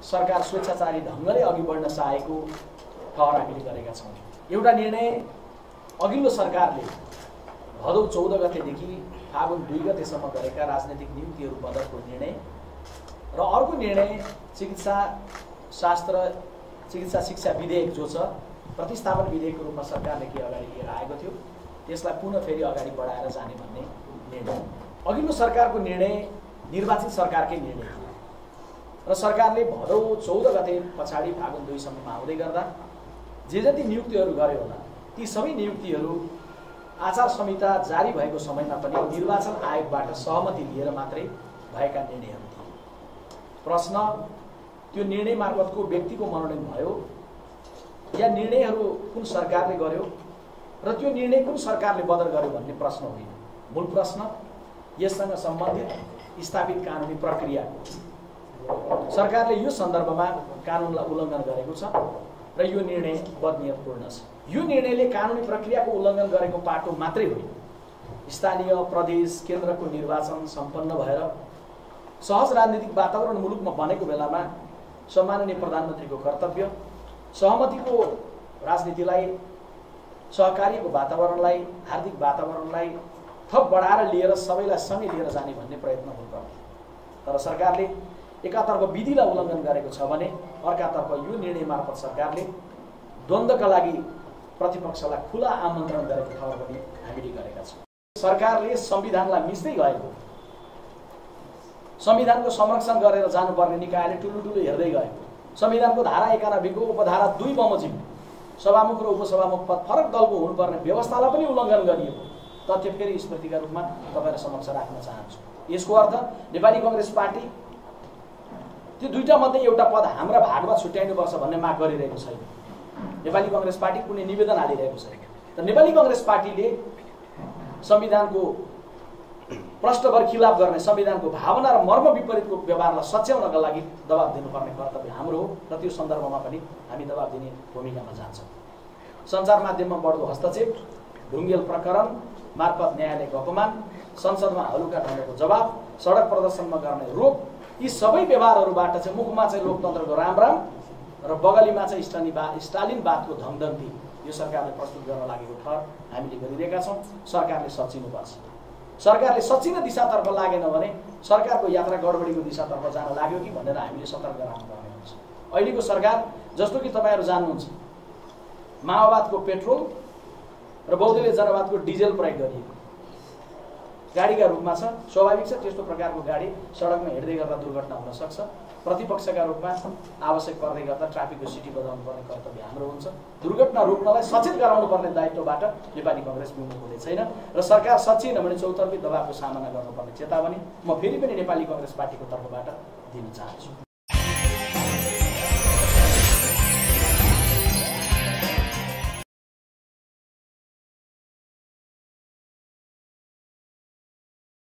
सरकार स्वेच्छाचारी ढङ्गले अघि बढ्न चाहेको ठहर हामीले गरेका छौँ। एउटा निर्णय अघिल्लो सरकारले भदौ 14 गतेदेखि फागुन 2 गतेसम्म गरेका राजनैतिक नियुक्तिहरू बदलको निर्णय र अर्को निर्णय चिकित्सा शिक्षा विधेयक जो छ प्रतिस्थापन विधेयकको रूपमा सरकारले के अगाडि लिएर आएको थियो त्यसलाई पुनः फेरि अगाडि बढाएर जाने भन्ने निर्णय। अघिल्लो सरकारको निर्णय निर्वाचित सरकारकै निर्णय थियो र सरकारले भदौ 14 गते पछाडि फागुन 2 सम्ममा आउँदै गर्दा जे जति नियुक्तिहरू गर्यो होला ती सबै नियुक्तिहरू आचार संहिता जारी भएको समयमा पनि निर्वाचन आयोगबाट सहमति लिएर मात्रै भएका निर्णयहरू थिए। प्रश्न त्यो निर्णय मार्फतको व्यक्तिको मनोनयन भयो या निर्णयहरू कुन सरकारले गर्यो र त्यो निर्णय कुन सरकारले बदल गर्यो भन्ने प्रश्न होइन। मूल प्रश्न यससँग सम्बन्धित स्थापित कानुनी प्रक्रिया सरकारले यो सन्दर्भमा कानुनलाई उल्लङ्घन गरेको छ र यो निर्णय बदनियतपूर्ण छ। यो निर्णयले कानुनी प्रक्रियाको उल्लङ्घन गरेको पाटो मात्रै होइन, स्थानीय प्रदेश केन्द्रको निर्वाचन सम्पन्न भएर सहज राजनीतिक वातावरण मुलुकमा बनेको बेलामा सम्माननीय प्रधानमन्त्रीको कर्तव्य सहमतिको राजनीतिलाई सहकार्यको वातावरणलाई हार्दिक वातावरणलाई थप बढाएर लिएर सबैलाई सँगै लिएर जाने भन्ने प्रयत्न हुनुपर्छ। तर सरकारले एकातर्फ विधिलाई उल्लङ्घन गरेको छ भने अर्कातर्फ यो निर्णय मार्फत सरकारले द्वन्द्वका लागि प्रतिपक्षलाई खुला आमन्त्रण गरेको ठहर पनि हामीले गरेका छौँ। सरकारले संविधानलाई मिच्दै गएको, संविधानको संरक्षण गरेर जानुपर्ने निकायले ठुलो हेर्दै गएको, संविधानको धारा 91 को उपधारा 2 बमोजिम सभामुख र उपसभामुख पद फरक दलको हुनुपर्ने व्यवस्थालाई पनि उल्लङ्घन गरिएको तथ्य फेरि स्मृतिका रूपमा तपाईहरु समक्ष राख्न चाहन्छु। यसको अर्थ नेपाली कांग्रेस पार्टी त्यो दुईटा मध्ये एउटा पद हाम्रा भागमा छुट्याइनुपर्छ भन्ने माग गरिरहेको छैन। नेपाली कांग्रेस पार्टी कुनै निवेदन हालिरहेको छैन। तर नेपाली कांग्रेस पार्टीले संविधानको प्रष्टभर खिलाफ गर्ने, संविधानको भावना र मर्म विपरीतको व्यवहारलाई सच्याउनका लागि दबाब दिनुपर्ने कर्तव्य हाम्रो हो र त्यो सन्दर्भमा पनि हामी दबाब दिने भूमिकामा जान्छौँ। सञ्चार माध्यममा बढ्दो हस्तक्षेप, ढुङ्गेल प्रकरण मार्फत न्यायालयको अपमान, संसदमा हलुका ढङ्गको जवाब, सडक प्रदर्शनमा गर्ने रोक, यी सबै व्यवहारहरूबाट चाहिँ मुखमा चाहिँ लोकतन्त्रको राम र बगलीमा चाहिँ स्टालिनवादको धमधम्ती यो सरकारले प्रस्तुत गर्न लागेको ठहर हामीले गरिरहेका छौँ। सरकारले सच्चिनुपर्छ। सरकारले सच्चिन दिशातर्फ लागेन भने सरकारको यात्रा गडबडीको दिशातर्फ जान लाग्यो कि भनेर हामीले सतर्क रहनु पर्ने हुन्छ। अहिलेको सरकार जस्तो कि तपाईहरु जान्नुहुन्छ, माओवादको पेट्रोल र बहुदलीय जनवादको डिजेल प्रयोग गरिएको गाडीका रूपमा छ। स्वाभाविक छ त्यस्तो प्रकारको गाडी सडकमा हिँड्दै गर्दा दुर्घटना हुन सक्छ। प्रतिपक्षका रूपमा आवश्यक पर्दै गर्दा ट्राफिकको सिटी बजाउनु पर्ने कर्तव्य हाम्रो हुन्छ। दुर्घटना रोक्नलाई सचेत गराउनु पर्ने दायित्वबाट नेपाली कांग्रेस विमुख हुने छैन र सरकार सचिन भने चौतर्फी दबावको सामना गर्नुपर्ने चेतावनी म फेरि पनि नेपाली कांग्रेस पार्टीको तर्फबाट दिन चाहन्छु।